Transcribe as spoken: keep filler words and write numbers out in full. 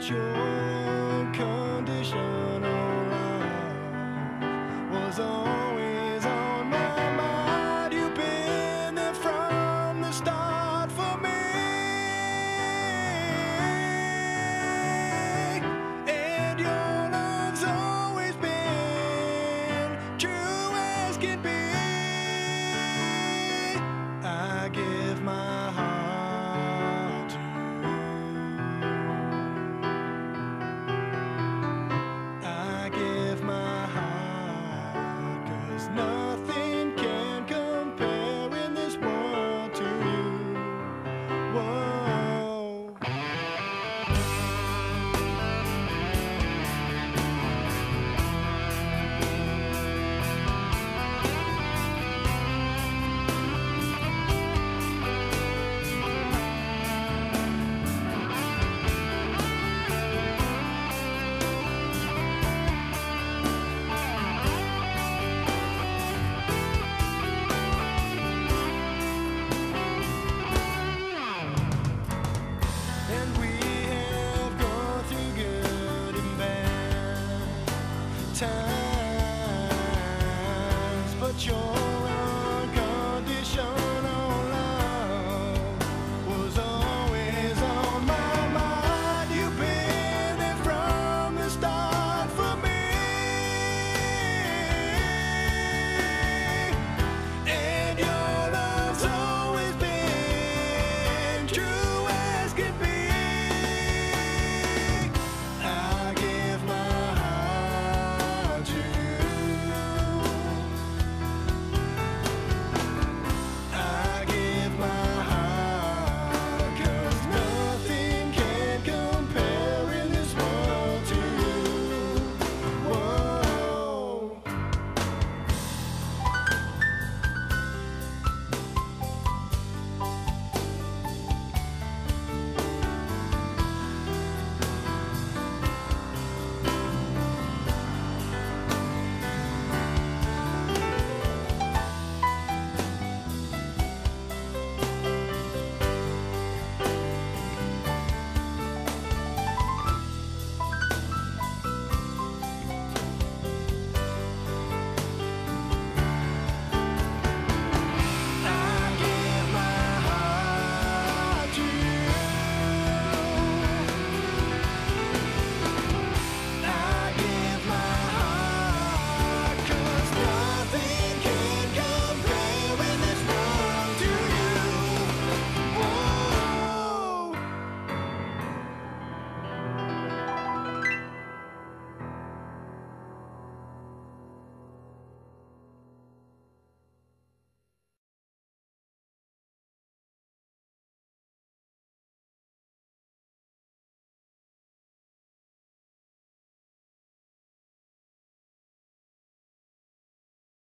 But your conditional love was always on my mind. You've been there from the start for me, and your love's always been true as can be. I give my heart to you. I give my heart, 'cause nothing can compare in this world to you. Whoa. And we have gone through good and bad times, but you're